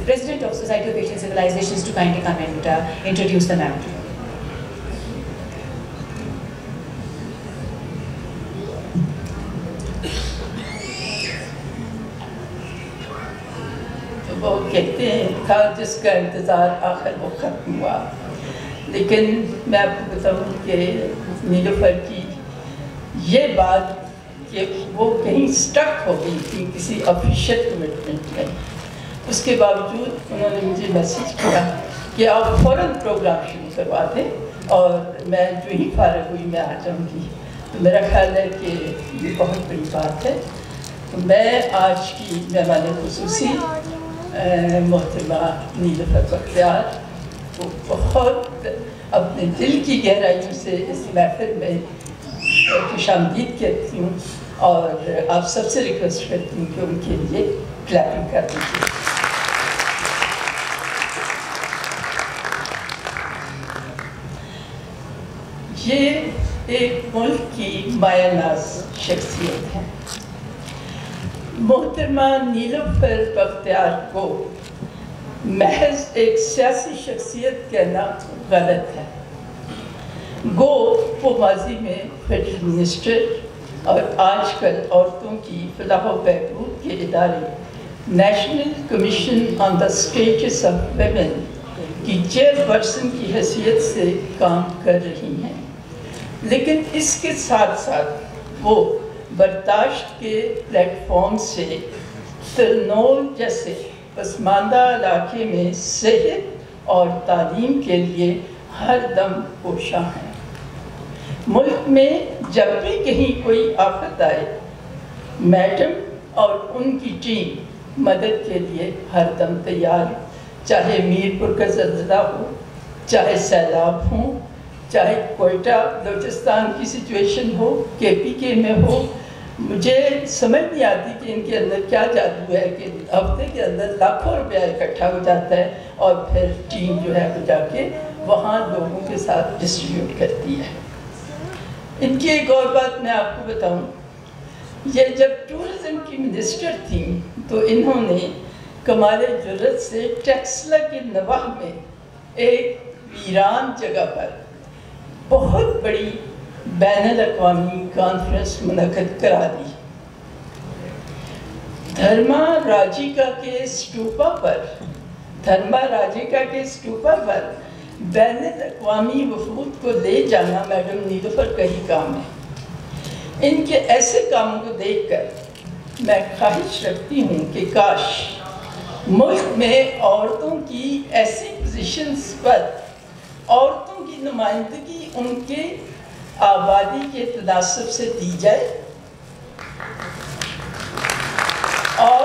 President of Society of Asian Civilizations, to kindly come and introduce the ma'am. وہ کہتے ہیں تھا جس کا انتظار آخر وہ ختم ہوا، لیکن میں آپ کو بتاؤں کہ نیلوفر کی یہ بات کہ وہ کہیں سٹک ہو گئی تھی کسی آفیشیل کمٹمنٹ میں، اس کے باوجود انہوں نے مجھے میسیج کیا کہ آپ فوراً پروگرام شروع کروا دیں اور میں جو ہی فارغ ہوئی میں آ جاؤں گی. تو میرا خیال ہے کہ یہ بہت بڑی بات ہے. تو میں آج کی مہمان خصوصی محترمہ نیلوفر بختیار کو بہت اپنے دل کی گہرائیوں سے اس محفل میں خوش آمدید کہتی ہوں، اور آپ سب سے ریکویسٹ کرتی ہوں کہ ان کے لیے کلیپنگ کر دیجیے. یہ ایک ملک کی مایہ ناز شخصیت ہے. محترمہ نیلوفر بختیار کو محض ایک سیاسی شخصیت کہنا غلط ہے. گو وہ ماضی میں فیڈرل منسٹر اور آج کل عورتوں کی فلاح و بہبود کے ادارے national commission on the status of women کی چیئر پرسن کی حیثیت سے کام کر رہی ہیں. لیکن اس کے ساتھ ساتھ وہ برداشت کے پلیٹ فارم سے ترنول جیسے پسماندہ علاقے میں صحت اور تعلیم کے لیے ہر دم کوشاں ہیں. ملک میں جب بھی کہیں کوئی آفت آئے، میڈم اور ان کی ٹیم مدد کے لیے ہر دم تیار، چاہے میرپور کا زلزلہ ہو، چاہے سیلاب ہوں، چاہے کوئٹہ بلوچستان کی سچویشن ہو، کے پی کے میں ہو. مجھے سمجھ نہیں آتی کہ ان کے اندر کیا جادو ہے کہ ہفتے کے اندر لاکھوں روپیہ اکٹھا ہو جاتا ہے اور پھر ٹیم جو ہے وہ جا کے وہاں لوگوں کے ساتھ ڈسٹریبیوٹ کرتی ہے. ان کی ایک اور بات میں آپ کو بتاؤں، یہ جب ٹورزم کی منسٹر تھیں تو انہوں نے کمال جرت سے ٹیکسلا کے نواح میں ایک ویران جگہ پر بہت بڑی بین الاقوامی کانفرنس منعقد کرا دی. دھرما راجیکا کے سٹوپا پر بین الاقوامی وفود کو لے جانا میڈم نیلوفر کا ہی کام ہے. ان کے ایسے کاموں کو دیکھ کر میں خواہش رکھتی ہوں کہ کاش ملک میں عورتوں کی ایسی پوزیشنز پر عورتوں کی نمائندگی ان کے آبادی کے تناسب سے دی جائے، اور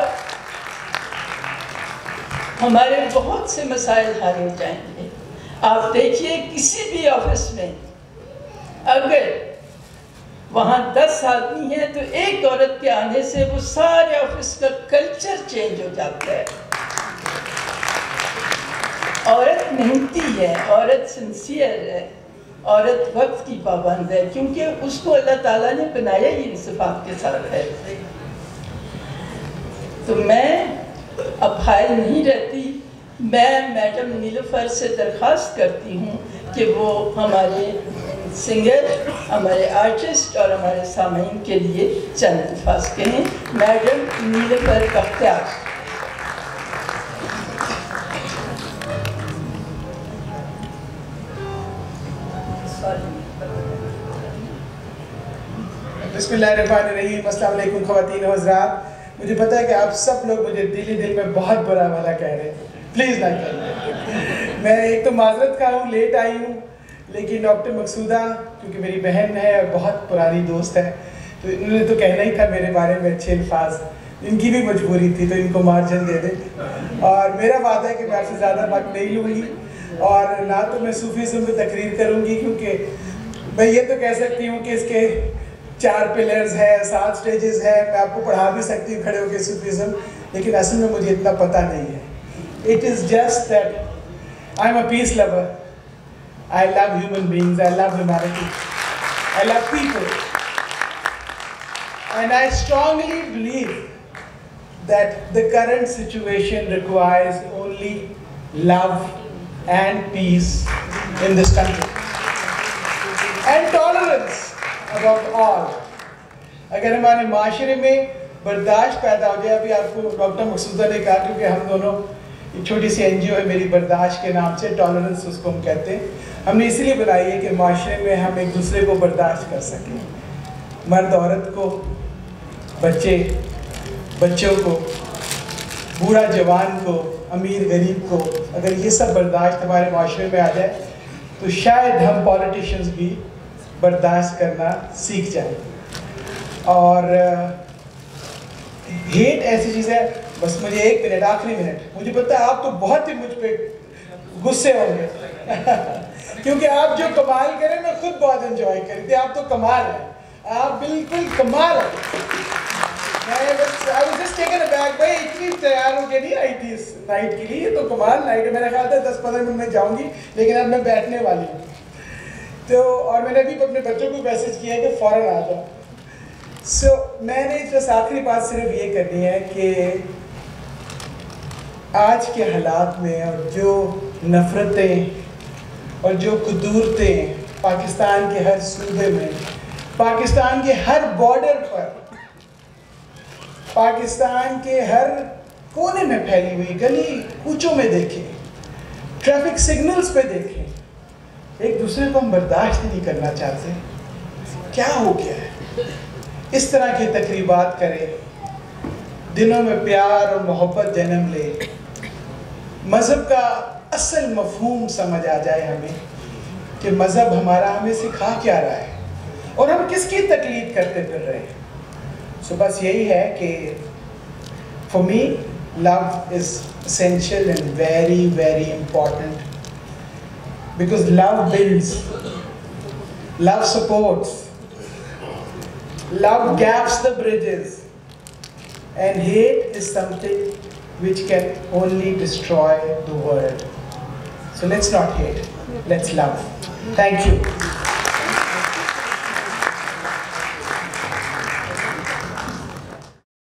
ہمارے بہت سے مسائل حل ہو جائیں گے. آپ دیکھیے کسی بھی آفس میں اگر وہاں 10 آدمی ہیں تو ایک عورت کے آنے سے وہ سارے آفس کا کلچر چینج ہو جاتا ہے. عورت محنتی ہے، عورت سنسیئر ہے، عورت وقت کی پابند ہے، کیونکہ اس کو اللہ تعالیٰ نے بنایا ہی انصفاف کے ساتھ ہے. تو میں اب حائل نہیں رہتی، میں میڈم نیلوفر سے درخواست کرتی ہوں کہ وہ ہمارے سنگر، ہمارے آرٹسٹ اور ہمارے سامعین کے لیے چند الفاظ کہیں. میڈم نیلوفر بختیار. بسم اللہ الرحمن الرحیم. السلام علیکم خواتین و حضرات. مجھے پتا ہے کہ آپ سب لوگ مجھے دل میں بہت برا والا کہہ رہے ہیں، پلیز نہ کہیے. میں ایک تو معذرت کا ہوں، لیٹ آئی ہوں، لیکن ڈاکٹر مقصودہ کیونکہ میری بہن ہے اور بہت پرانی دوست ہے تو انہوں نے تو کہنا ہی تھا میرے بارے میں اچھے الفاظ. ان کی بھی مجبوری تھی تو ان کو مارجن دے دیں. اور میرا وعدہ ہے کہ میں آپ سے زیادہ وقت نہیں لوں گی اور نہ تو میں صوفیزم پہ تقریر کروں گی، کیونکہ میں یہ تو کہہ سکتی ہوں کہ اس کے 4 پلرز ہے، 7 سٹیجز ہے. میں آپ کو پڑھا بھی سکتی ہوں کھڑے ہو کے صوفیزم، لیکن اصل میں مجھے اتنا پتہ نہیں ہے. It is just that I'm a peace lover. I love human beings. I love humanity. I love people. And I strongly believe that the current situation requires only only love and peace in this country. And tolerance about all. اگر ہمارے معاشرے میں برداشت پیدا ہو جائے, ابھی آپ کو ڈاکٹر مقصودہ نے کہا, کیونکہ ہم دونوں ایک چھوٹی سی این جی او ہے میری برداشت کے نام سے, ٹالرنس اس کو ہم کہتے ہیں. ہم نے اسی لیے بنائی ہے کہ معاشرے میں ہم ایک دوسرے کو برداشت کر سکیں, مرد عورت کو, بچوں کو, بوڑھا جوان کو, امیر غریب کو. اگر یہ سب برداشت ہمارے معاشرے میں آ جائے تو شاید ہم پولیٹیشنز بھی برداشت کرنا سیکھ جائیں. اور ہیٹ ایسی چیز ہے, بس مجھے 1 منٹ, آخری منٹ, مجھے پتہ ہے آپ تو بہت ہی مجھ پہ غصے ہوں گے کیونکہ آپ جو کمال کریں میں خود بہت انجوائے کری تھی. آپ تو کمال ہیں, آپ بالکل کمال ہیں. I was just taken aback, بھائی اتنی تیار ہو کے نہیں آئی تھی اس نائٹ کے لیے, تو کمال نائٹ ہے. میرا خیال تھا 10-15 منٹ میں جاؤں گی, لیکن اب میں بیٹھنے والی ہوں. تو اور میں نے بھی اپنے بچوں کو میسج کیا ہے کہ فوراً آ جاؤ. سو میں نے بس آخری بات صرف یہ کرنی ہے کہ آج کے حالات میں اور جو نفرتیں اور جو قدورتیں پاکستان کے ہر صوبے میں, پاکستان کے ہر بارڈر پر, پاکستان کے ہر کونے میں پھیلی ہوئی, گلی کوچوں میں دیکھیں, ٹریفک سگنلز پہ دیکھیں, ایک دوسرے کو ہم برداشت نہیں کرنا چاہتے. کیا ہو گیا ہے؟ اس طرح کی تقریبات کریں, دلوں میں پیار اور محبت جنم لے, مذہب کا اصل مفہوم سمجھ آ جائے ہمیں کہ مذہب ہمارا ہمیں سکھا کیا رہا ہے اور ہم کس کی تقلید کرتے پھر رہے ہیں. سو بس یہی ہے کہ for me love is essential and very very important, because love builds, love supports, love gaps the bridges, and hate is something which can only destroy the world. So let's not hate, let's love. Thank you.